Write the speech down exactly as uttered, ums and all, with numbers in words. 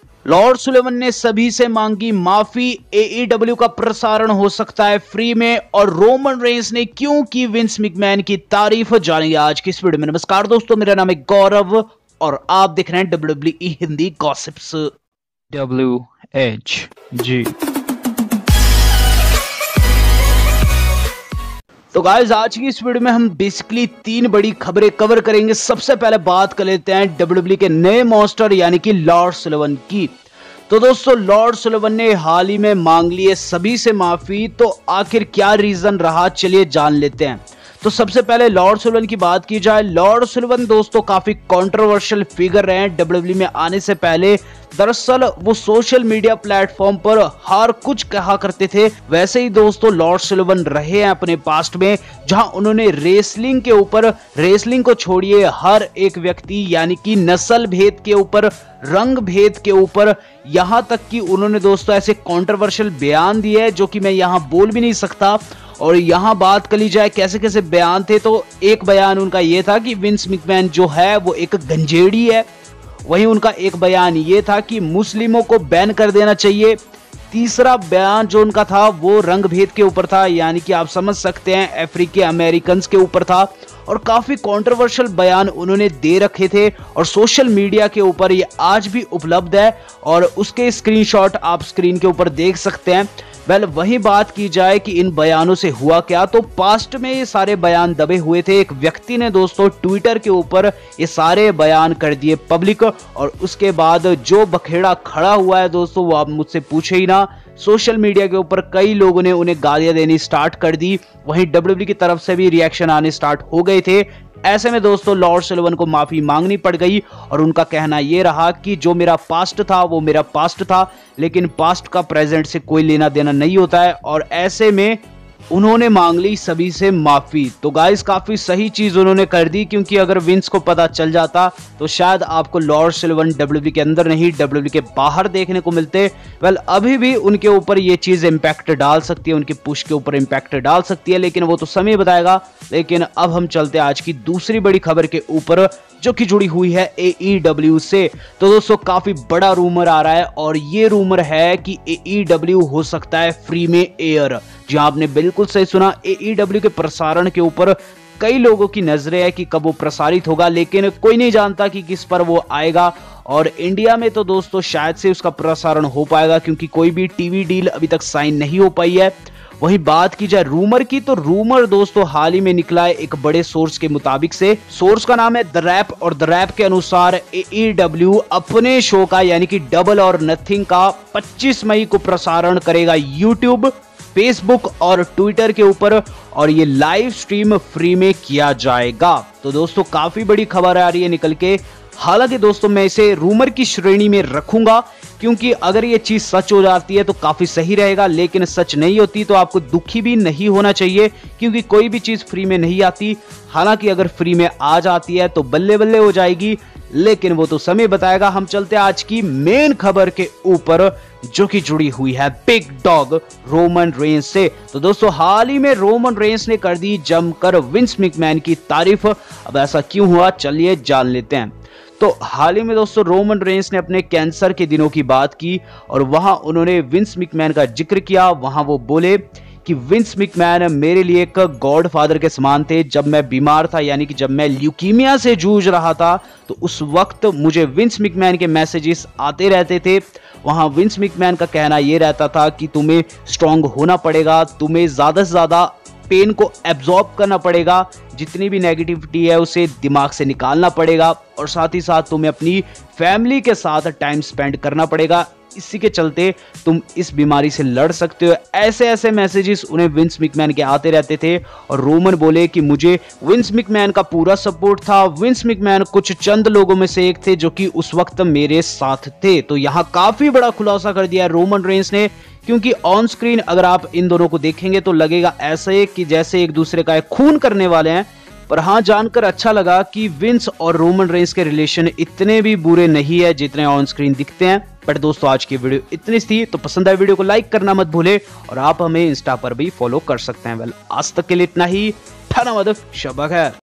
Lord Sullivan ने सभी से मांगी माफी, एईडब्ल्यू का प्रसारण हो सकता है फ्री में, और रोमन रेंस ने क्यों की विंस मैकमैन की तारीफ, जानेंगे आज की इस वीडियो में। नमस्कार दोस्तों, मेरा नाम है गौरव और आप देख रहे हैं W W E Hindi gossips. W H G. तो गाइस, आज की इस वीडियो में हम बेसिकली तीन बड़ी खबरें कवर करेंगे। सबसे पहले बात कर लेते हैं डब्ल्यू डब्ल्यू के नए मास्टर यानी कि लॉर्ड सुलेवन की। तो दोस्तों, लॉर्ड सुलेवन ने हाल ही में मांग ली है सभी से माफी। तो आखिर क्या रीजन रहा, चलिए जान लेते हैं। तो सबसे पहले लॉर्ड सुलेवन की बात की जाए। लॉर्ड सुलेवन दोस्तों काफी कंट्रोवर्शियल फिगर रहे हैं डब्ल्यू डब्ल्यू में आने से पहले। दरअसल वो सोशल मीडिया प्लेटफॉर्म पर हर कुछ कहा करते थे। वैसे ही दोस्तों लॉर्ड सुलेवन रहे हैं अपने पास्ट में, जहां उन्होंने रेसलिंग के ऊपर, रेसलिंग को छोड़िए, हर एक व्यक्ति यानी कि नस्ल भेद के ऊपर, रंग भेद के ऊपर, यहां तक कि उन्होंने दोस्तों ऐसे कंट्रोवर्शियल बयान दिए हैं जो कि मैं यहां बोल भी नहीं सकता। और यहां बात कर ली जाए कैसे कैसे बयान थे, तो एक बयान उनका यह था कि विंस मैकमैन जो है वो एक गंजेड़ी है। वहीं उनका एक बयान ये था कि मुस्लिमों को बैन कर देना चाहिए। तीसरा बयान जो उनका था वो रंग भेद के ऊपर था, यानी कि आप समझ सकते हैं अफ्रीकी अमेरिकन के ऊपर था। और काफी कंट्रोवर्शियल बयान उन्होंने दे रखे थे और सोशल मीडिया के ऊपर ये आज भी उपलब्ध है और उसके स्क्रीनशॉट आप स्क्रीन के ऊपर देख सकते हैं। वेल, वही बात की जाए कि इन बयानों से हुआ क्या, तो पास्ट में ये सारे बयान दबे हुए थे। एक व्यक्ति ने दोस्तों ट्विटर के ऊपर ये सारे बयान कर दिए पब्लिक, और उसके बाद जो बखेड़ा खड़ा हुआ है दोस्तों वो आप मुझसे पूछे ही ना। सोशल मीडिया के ऊपर कई लोगों ने उन्हें गालियां देनी स्टार्ट कर दी। वहीं डब्ल्यू डब्ल्यू की तरफ से भी रिएक्शन आने स्टार्ट हो गए थे। ऐसे में दोस्तों लॉर्ड सुलेवन को माफी मांगनी पड़ गई और उनका कहना यह रहा कि जो मेरा पास्ट था वो मेरा पास्ट था, लेकिन पास्ट का प्रेजेंट से कोई लेना देना नहीं होता है। और ऐसे में उन्होंने मांग ली सभी से माफी। तो गाइस, काफी सही चीज उन्होंने कर दी, क्योंकि अगर विंस को पता चल जाता तो शायद आपको लॉर्ड सुलेवन डब्ल्यू डब्ल्यू के अंदर नहीं डब्ल्यू डब्ल्यू के बाहर देखने को मिलते। वेल, अभी भी उनके ऊपर ये चीज इंपैक्ट डाल सकती है, उनके पुश के ऊपर इंपैक्ट डाल सकती है, लेकिन वो तो समय बताएगा। लेकिन अब हम चलते हैं आज की दूसरी बड़ी खबर के ऊपर, जो कि जुड़ी हुई है एईडब्ल्यू से। तो दोस्तों काफी बड़ा रूमर आ रहा है और ये रूमर है कि एईडब्ल्यू हो सकता है फ्री में एयर। जी हाँ, आपने बिल्कुल सही सुना। एईडब्ल्यू के प्रसारण के ऊपर कई लोगों की नजरें है कि कब वो प्रसारित होगा, लेकिन कोई नहीं जानता कि किस पर वो आएगा। और इंडिया में तो दोस्तों शायद से उसका प्रसारण हो पाएगा, क्योंकि कोई भी टीवी डील अभी तक साइन नहीं हो पाई है। वहीं बात की जाए रूमर की, तो रूमर दोस्तों हाल ही में निकला है एक बड़े सोर्स के मुताबिक से। सोर्स का नाम है द रैप, और द रैप के अनुसार एईडब्ल्यू अपने शो का यानी कि डबल और नथिंग का पच्चीस मई को प्रसारण करेगा यूट्यूब, फेसबुक और ट्विटर के ऊपर, और ये लाइव स्ट्रीम फ्री में किया जाएगा। तो दोस्तों काफी बड़ी खबर आ रही है निकल के। हालांकि दोस्तों मैं इसे रूमर की श्रेणी में रखूंगा, क्योंकि अगर ये चीज सच हो जाती है तो काफी सही रहेगा, लेकिन सच नहीं होती तो आपको दुखी भी नहीं होना चाहिए, क्योंकि कोई भी चीज फ्री में नहीं आती। हालांकि अगर फ्री में आ जाती है तो बल्ले बल्ले हो जाएगी, लेकिन वो तो समय बताएगा। हम चलते हैं आज की मेन खबर के ऊपर, जो कि जुड़ी हुई है बिग डॉग रोमन रेंस से। तो दोस्तों हाल ही में रोमन रेंस ने कर दी जमकर विंस मैकमैन की तारीफ। अब ऐसा क्यों हुआ, चलिए जान लेते हैं। तो हाल ही में दोस्तों रोमन रेंस ने अपने कैंसर के दिनों की बात की और वहां उन्होंने विंस मैकमैन का जिक्र किया। वहां वो बोले कि विंस मैकमैन मेरे लिए एक गॉड फादर के समान थे। जब मैं बीमार था, यानी कि जब मैं ल्यूकीमिया से जूझ रहा था, तो उस वक्त मुझे विंस मैकमैन के मैसेजेस आते रहते थे। वहां विंस मैकमैन का कहना यह रहता था कि तुम्हें स्ट्रांग होना पड़ेगा, तुम्हें ज्यादा से ज्यादा पेन को एब्जॉर्ब करना पड़ेगा, जितनी भी नेगेटिविटी है उसे दिमाग से निकालना पड़ेगा, और साथ ही साथ तुम्हें अपनी फैमिली के साथ टाइम स्पेंड करना पड़ेगा। इसी के चलते तुम इस बीमारी से लड़ सकते हो। ऐसे ऐसे मैसेजेस उन्हें विंस मैकमैन के आते रहते थे। और रोमन बोले कि मुझे विंस मैकमैन का पूरा सपोर्ट था। विंस मैकमैन कुछ चंद लोगों में से एक थे जो कि उस वक्त मेरे साथ थे। तो यहां काफी बड़ा खुलासा कर दिया रोमन रेंस ने, क्योंकि ऑन स्क्रीन अगर आप इन दोनों को देखेंगे तो लगेगा ऐसे कि जैसे एक दूसरे का खून करने वाले हैं। पर हाँ, जानकर अच्छा लगा कि विंस और रोमन रेंस के रिलेशन इतने भी बुरे नहीं है जितने ऑन स्क्रीन दिखते हैं। बट दोस्तों आज की वीडियो इतनी थी, तो पसंद आए वीडियो को लाइक करना मत भूले, और आप हमें इंस्टा पर भी फॉलो कर सकते हैं। वेल, आज तक के लिए इतना ही। धन्यवाद, शब खैर।